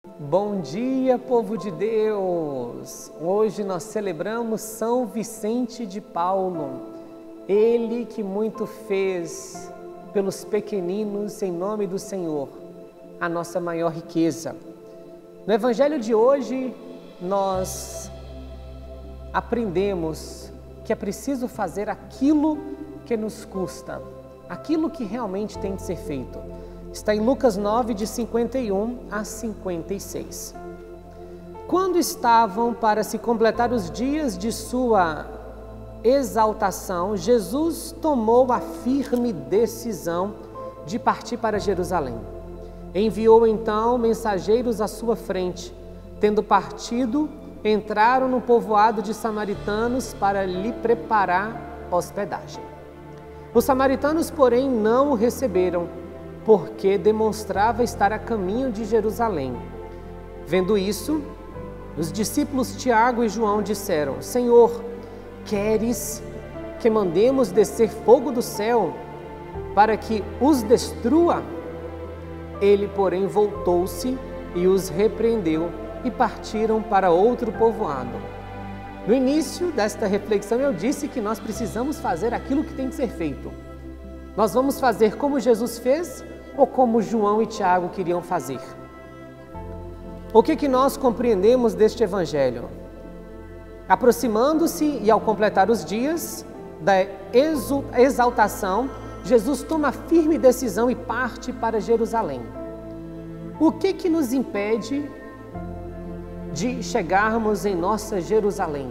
Bom dia, povo de Deus! Hoje nós celebramos São Vicente de Paulo, ele que muito fez pelos pequeninos em nome do Senhor, a nossa maior riqueza. No Evangelho de hoje, nós aprendemos que é preciso fazer aquilo que nos custa, aquilo que realmente tem de ser feito. Está em Lucas 9, de 51 a 56. Quando estavam para se completar os dias de sua exaltação, Jesus tomou a firme decisão de partir para Jerusalém. Enviou então mensageiros à sua frente. Tendo partido, entraram no povoado de samaritanos para lhe preparar hospedagem. Os samaritanos, porém, não o receberam, porque demonstrava estar a caminho de Jerusalém. Vendo isso, os discípulos Tiago e João disseram: Senhor, queres que mandemos descer fogo do céu para que os destrua? Ele, porém, voltou-se e os repreendeu e partiram para outro povoado. No início desta reflexão eu disse que nós precisamos fazer aquilo que tem que ser feito. Nós vamos fazer como Jesus fez ou como João e Tiago queriam fazer? O que nós compreendemos deste Evangelho? Aproximando-se e ao completar os dias da exaltação, Jesus toma a firme decisão e parte para Jerusalém. O que nos impede de chegarmos em nossa Jerusalém?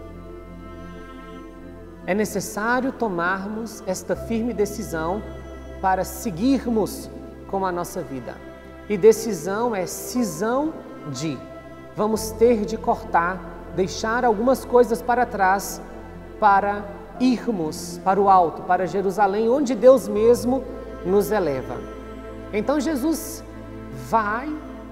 É necessário tomarmos esta firme decisão para seguirmos com a nossa vida. E decisão é cisão de. Vamos ter de cortar, deixar algumas coisas para trás para irmos para o alto, para Jerusalém, onde Deus mesmo nos eleva. Então Jesus vai,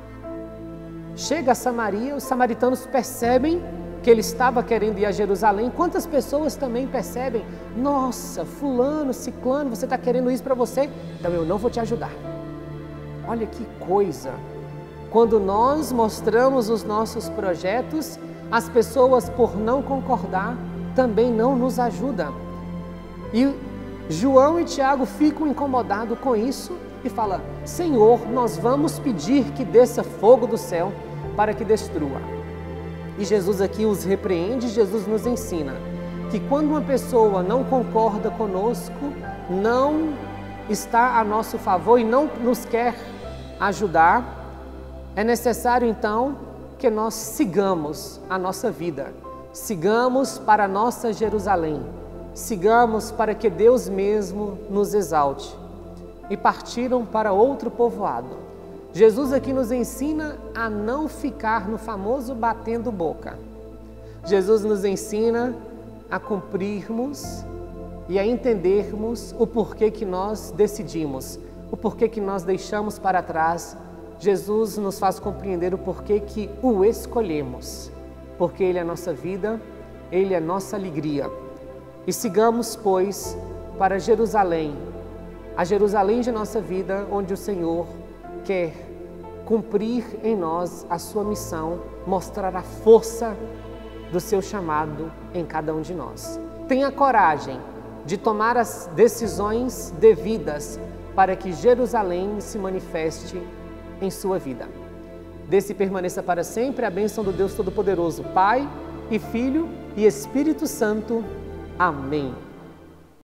chega a Samaria, os samaritanos percebem que ele estava querendo ir a Jerusalém. Quantas pessoas também percebem: nossa, fulano, ciclano, você está querendo isso para você, então eu não vou te ajudar. Olha que coisa! Quando nós mostramos os nossos projetos, as pessoas, por não concordar, também não nos ajudam. E João e Tiago ficam incomodados com isso e falam: Senhor, nós vamos pedir que desça fogo do céu para que destrua. E Jesus aqui os repreende. Jesus nos ensina que quando uma pessoa não concorda conosco, não está a nosso favor e não nos quer ajudar, é necessário então que nós sigamos a nossa vida, sigamos para a nossa Jerusalém, sigamos para que Deus mesmo nos exalte. E partiram para outro povoado. Jesus aqui nos ensina a não ficar no famoso batendo boca. Jesus nos ensina a cumprirmos e a entendermos o porquê que nós decidimos, o porquê que nós deixamos para trás. Jesus nos faz compreender o porquê que o escolhemos, porque Ele é a nossa vida, Ele é a nossa alegria. E sigamos, pois, para Jerusalém, a Jerusalém de nossa vida, onde o Senhor quer cumprir em nós a sua missão, mostrar a força do seu chamado em cada um de nós. Tenha coragem de tomar as decisões devidas para que Jerusalém se manifeste em sua vida. Desce e permaneça para sempre a bênção do Deus Todo-Poderoso, Pai e Filho e Espírito Santo. Amém.